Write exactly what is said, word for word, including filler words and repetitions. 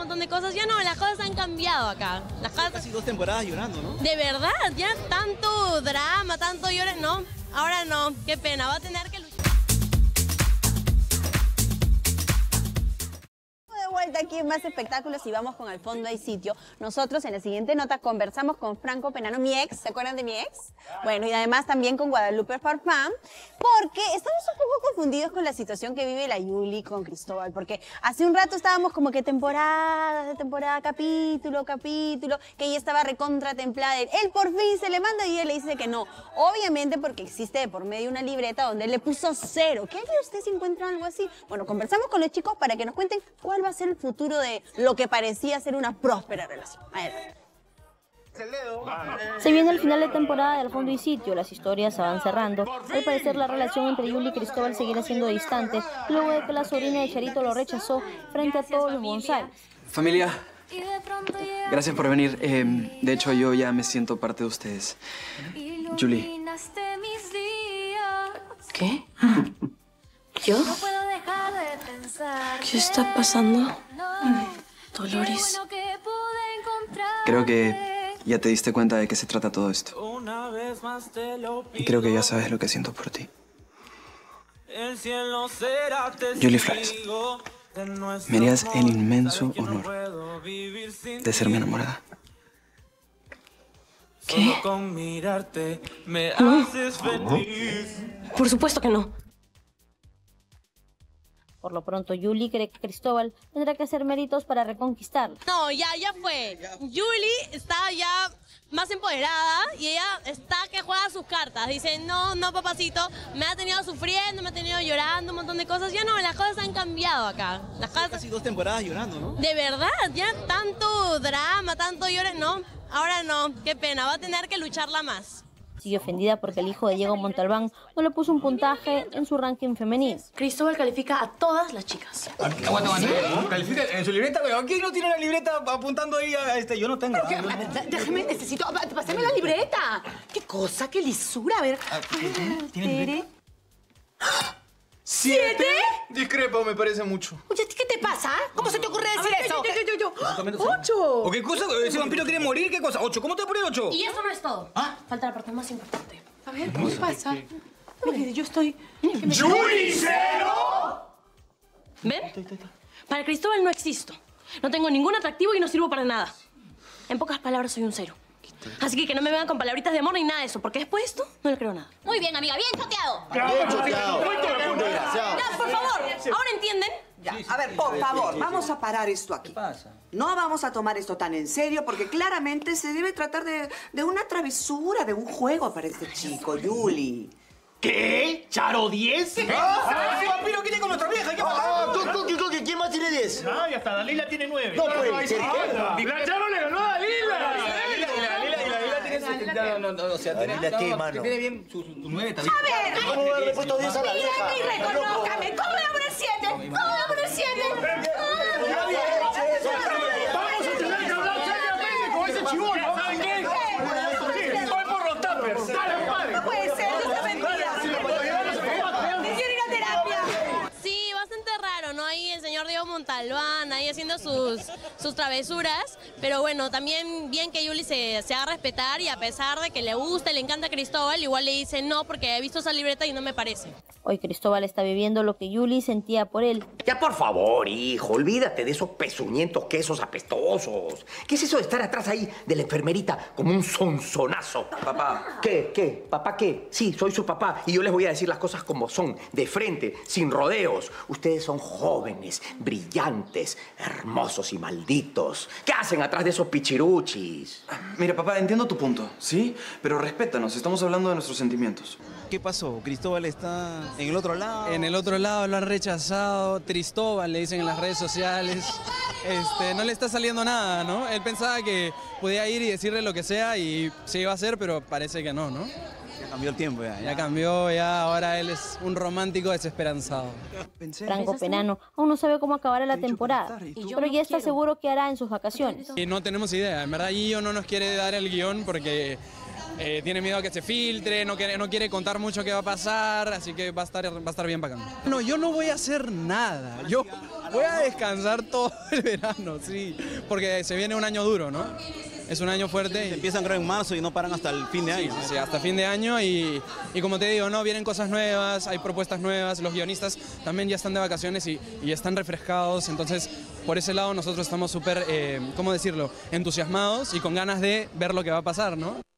montón de cosas. Ya no, las cosas han cambiado acá. Las cosas... Casi dos temporadas llorando, ¿no? De verdad, ya tanto drama, tanto llores, no. Ahora no, qué pena, va a tener que luchar. Vuelta aquí en Más Espectáculos y vamos con Al Fondo Hay Sitio. Nosotros en la siguiente nota conversamos con Franco Penano, mi ex, ¿se acuerdan de mi ex? Bueno, y además también con Guadalupe Farfán, porque estamos un poco confundidos con la situación que vive la Yuli con Cristóbal, porque hace un rato estábamos como que temporadas de temporada, capítulo, capítulo, que ella estaba recontra templada. Él por fin se le manda y él le dice que no. Obviamente porque existe de por medio una libreta donde él le puso cero. ¿Qué haría usted si encuentra algo así? Bueno, conversamos con los chicos para que nos cuenten cuál va a ser el futuro de lo que parecía ser una próspera relación. Adelante. Se viene el final de temporada de Al Fondo y Sitio, las historias se van cerrando. Al parecer la relación entre Yuli y Cristóbal seguirá siendo distante, luego de que la sobrina de Charito lo rechazó frente a todos los González. Familia, gracias por venir. Eh, de hecho, yo ya me siento parte de ustedes. Yuli. ¿Qué? ¿Yo? ¿Qué está pasando? Dolores. Creo que ya te diste cuenta de qué se trata todo esto. Y creo que ya sabes lo que siento por ti. Yuli Flores, me harías el inmenso honor de ser mi enamorada. ¿Qué? No. Por supuesto que no. Por lo pronto, Yuli cree que Cristóbal tendrá que hacer méritos para reconquistarla. No, ya, ya fue. Yuli está ya más empoderada y ella está que juega sus cartas. Dice, no, no, papacito, me ha tenido sufriendo, me ha tenido llorando, un montón de cosas. Ya no, las cosas han cambiado acá. Las cosas... Casi dos temporadas llorando, ¿no? De verdad, ya tanto drama, tanto llores, no. Ahora no, qué pena, va a tener que lucharla más. Sigue ofendida porque el hijo de Diego Montalbán no le puso un puntaje en su ranking femenino. Cristóbal califica a todas las chicas. Aguanta, aguanta. ¿Califica en su libreta? ¿Quién no tiene la libreta apuntando ahí a este? Yo no tengo. Pero, ¿qué? Déjeme, necesito... Pásame la libreta. ¿Qué cosa? ¿Qué lisura? A ver... ¿Tiene libreta? ¿Siete? Discrepo, me parece mucho. Oye, ¿qué te pasa? ¿Cómo se te ocurre decir ver, eso? Yo, yo, yo, yo, yo. ¡Ocho! ¿O qué cosa? ¿Ese vampiro quiere morir? ¿Qué cosa? ¿Ocho? ¿Cómo te pones ocho? Y eso no es todo. ¿Ah? Falta la parte más importante. A ver, ¿qué pasa? Mire, yo estoy... ¡Yuli, cero! ¿Ven? Para Cristóbal no existo. No tengo ningún atractivo y no sirvo para nada. En pocas palabras, soy un cero. Así que que no me vengan con palabritas de amor ni nada de eso, porque después de esto no le creo nada. Muy bien, amiga, bien choteado. Bien choteado. Ya, por favor, ¿ahora entienden? Ya, a ver, por favor, vamos a parar esto aquí. ¿Qué pasa? No vamos a tomar esto tan en serio porque claramente se debe tratar de, de una travesura, de un juego para este chico, Yuli. ¿Qué? ¿Charo diez? ¡Ah! ¡Ese vampiro quiere con nuestra vieja! ¿Qué pasa? Ah, tú, tú, tú, ¿quién más tiene diez? Ah, y hasta Dalila tiene nueve. No puede ser. ¡La Charo le ganó a Dalila! Y la Dalila, y la Dalila tiene setenta. No, no, o sea, tiene... ¿Dalila qué, mano? Tiene bien su nueve también. A ver, ¿Cómo va a haberle puesto diez a la vieja? mírame y reconózcame. ¿Cómo voy a poner siete? ¿Cómo voy a poner siete? Vamos a tener que hablar seriamente con ese chibolo. ¿Saben qué? Voy por los tuppers. Dale, compadre. No puede ser, no se mentira. Quiero ir a terapia. Sí, bastante raro, ¿no? Ahí el señor Diego Montalbán, ahí haciendo sus, sus travesuras. Pero bueno, también bien que Yuli se, se haga respetar y a pesar de que le gusta y le encanta a Cristóbal, igual le dice no porque he visto esa libreta y no me parece. Hoy Cristóbal está viviendo lo que Yuli sentía por él. Ya, por favor, hijo, olvídate de esos pezuñentos quesos apestosos. ¿Qué es eso de estar atrás ahí de la enfermerita como un sonzonazo? Papá. ¿Qué? ¿Qué? ¿Papá qué? Sí, soy su papá y yo les voy a decir las cosas como son, de frente, sin rodeos. Ustedes son jóvenes, brillantes, hermosos y malditos. ¿Qué hacen atrás de esos pichiruchis? Mira, papá, entiendo tu punto, ¿sí? Pero respétanos, estamos hablando de nuestros sentimientos. ¿Qué pasó? ¿Cristóbal está en el otro lado? En el otro lado lo han rechazado, Tristóbal le dicen en las redes sociales. Este, no le está saliendo nada, ¿no? Él pensaba que podía ir y decirle lo que sea y se iba a hacer, pero parece que no, ¿no? Ya cambió el tiempo, ya. Ya, ya cambió, ya ahora él es un romántico desesperanzado. Franco Penano aún no sabe cómo acabará la temporada, pero ya está seguro que hará en sus vacaciones. Y no tenemos idea, en verdad Gio no nos quiere dar el guión porque eh, tiene miedo a que se filtre, no quiere, no quiere contar mucho qué va a pasar, así que va a estar, va a estar bien bacán. No, yo no voy a hacer nada, yo voy a descansar todo el verano, sí, porque se viene un año duro, ¿no? Es un año fuerte. Y empiezan creo en marzo y no paran hasta el fin de año. Sí, sí, hasta fin de año y, y como te digo, no vienen cosas nuevas, hay propuestas nuevas, los guionistas también ya están de vacaciones y, y están refrescados, entonces por ese lado nosotros estamos súper, eh, ¿cómo decirlo?, entusiasmados y con ganas de ver lo que va a pasar, ¿no?